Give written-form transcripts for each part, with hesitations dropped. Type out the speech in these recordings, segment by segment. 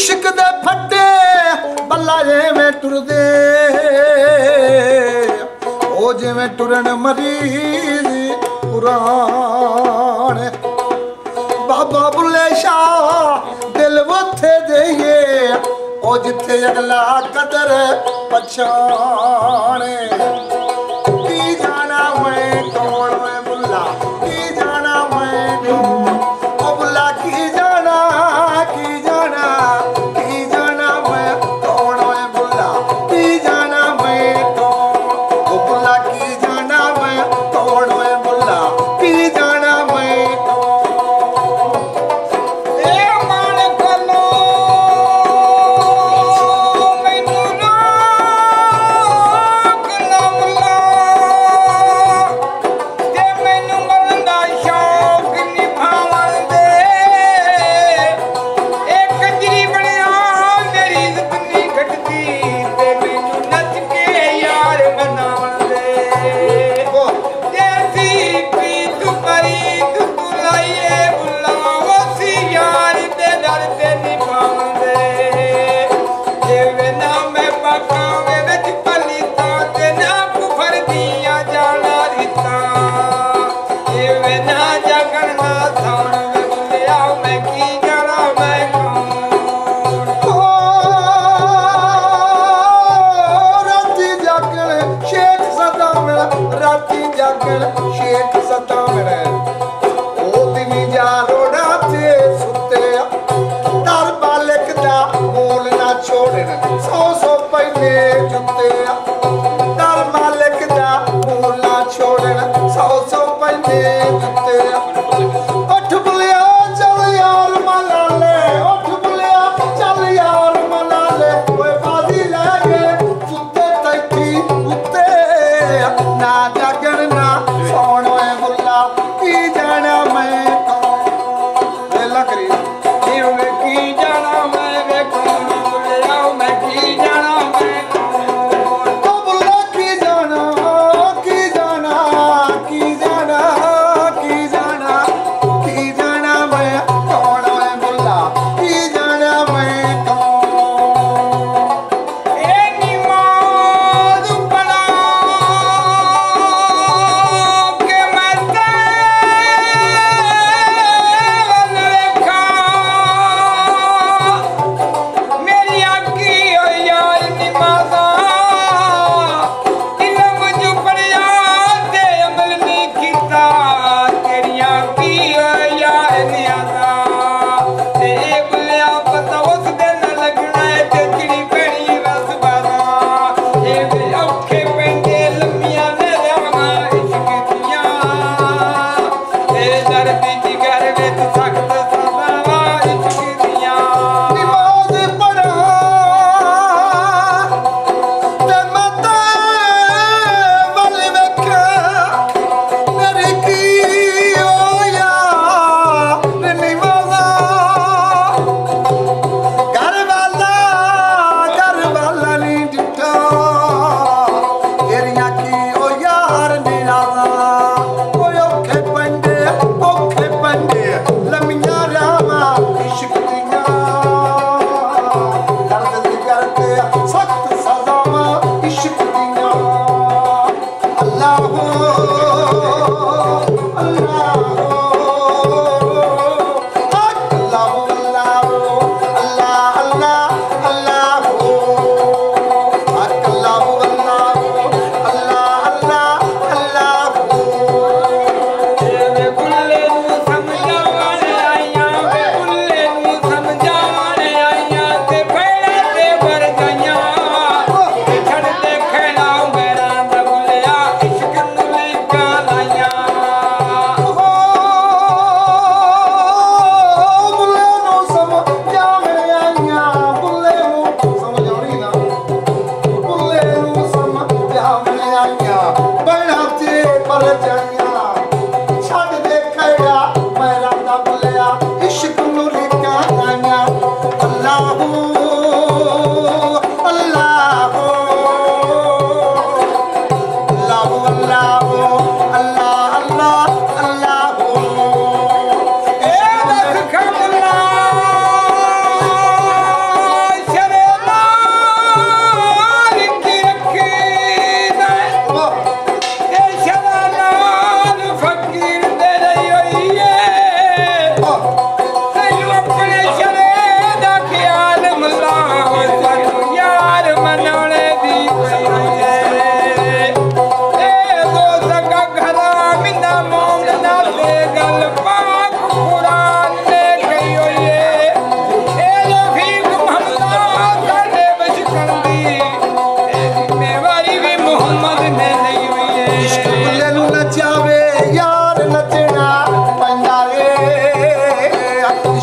इश्क दे फटे बल्ला जिवें टुरदे ओ जिवें टुरन मरीज पुराने बाबा बुल्ले शाह दिल वोथे देइए ओ जिथे अगला कदर पछाने की जाना मैं कौन है बुल्ला की जाना मैं ओ बुल्ला की जाना मैं कौन है बुल्ला की जाना मैं कौन ओ बुल्ला की जाना मैं कौन है बुल्ला की जाना मैं शेख सदा मेरे ओ दिवी जा रोड़ा ते सुते दर बालक दा मोल ना छोड़न 100 पैसे जुते दर मालिक दा मोल ना छोड़न 100 पैसे जुते उठ बुलिया चल यार मना ले उठ बुलिया चल यार मना ले ओए बाजी ले के सुते तैठी उते ना जागन ना सोन है बुल्ला की जाना मैं वेला करी जीव की जाना मैं वे कौन बुल्ला मैं की जाना मैं तो बुल्ला की जाना की जाना की जाना की जाना की जाना मैं कौन है बुल्ला की जाना मैं Come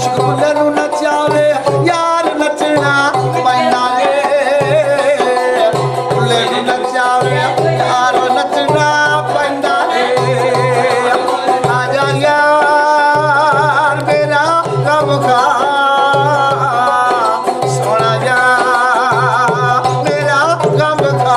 इश्क बुले नू नचावे यार नचना पैना बुले नू नचावे यार नचना पैना आजा यार मेरा गम खा सोना यार मेरा गम खा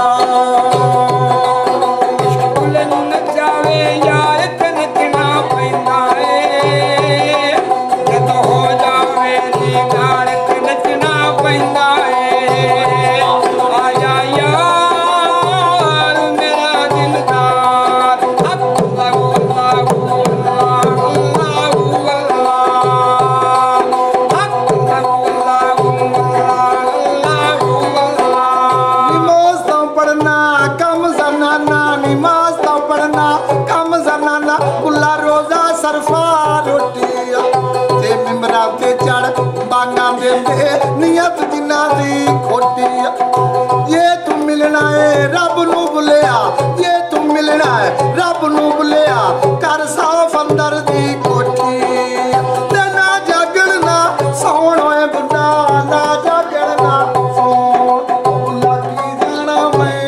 नियत जिन्ना दी खोटी ये तू मिलना है रब नू बुलिया ये तू मिलना है रब नू बुलिया कर साफ अंदर दी कोठी ते ना जागना सौण होए बुढ़ा ना जागना सौण लगी जाना मैं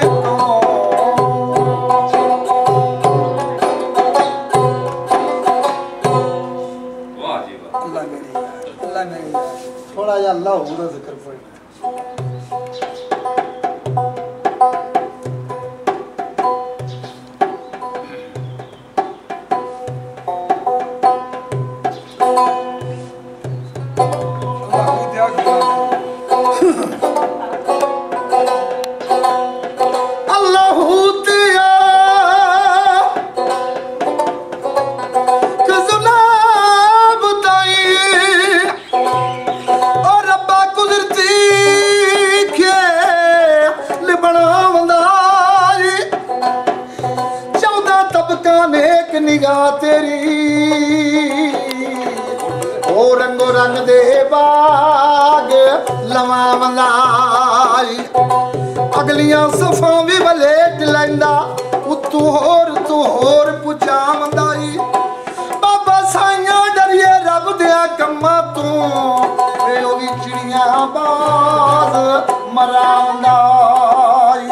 तो वाह जी वाह अल्लाह मेरी थोड़ा या अल्लाह हुआ जिक्र पढ़ना निगाह तेरी ओ रंगो रंग दे बाग लवा मलाई अगलियां सफा भी वलेट लैंदा तू होर पुछा मंदाई बाबा साइयां डरिए रब दिया कम्मा तू ओदी चिड़ियां बाज मरांदाई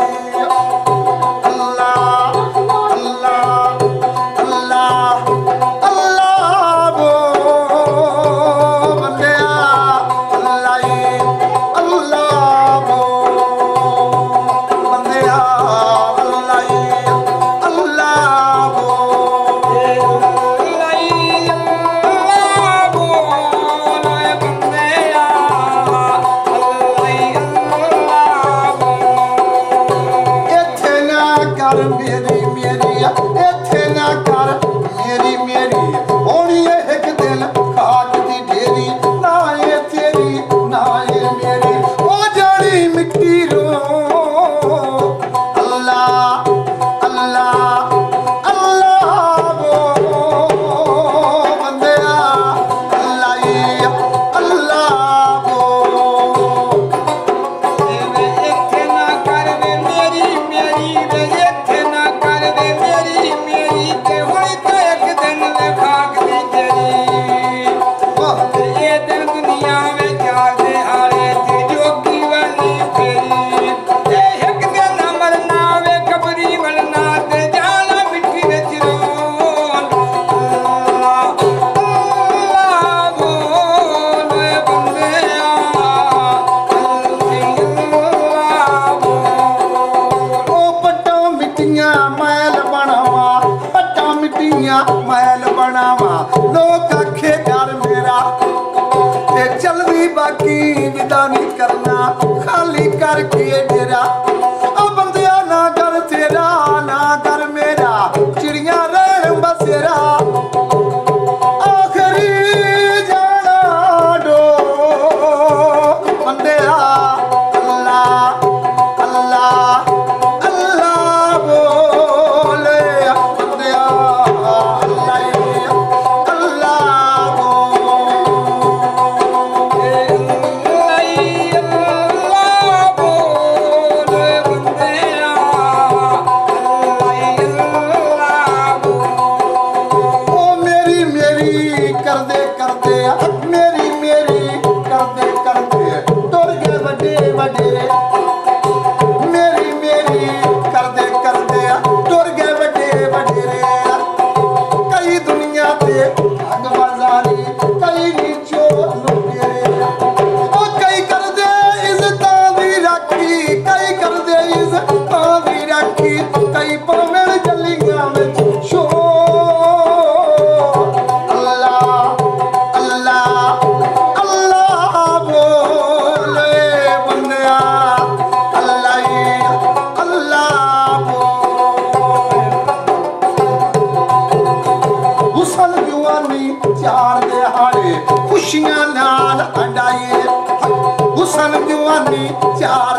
मैल बनावा लोग आखे यार मेरा ते चलदी बाकी विदा नहीं करना खाली करके डेरा ओ बंदिया ना कर तेरा ना कर मेरा चिड़िया रहन बसेरा आखिरी जाना डो बंदिया अल्लाह अल्लाह अल्लाह बोले बंदिया अल्लाह नाल हंडाइए हुसन जवानी चार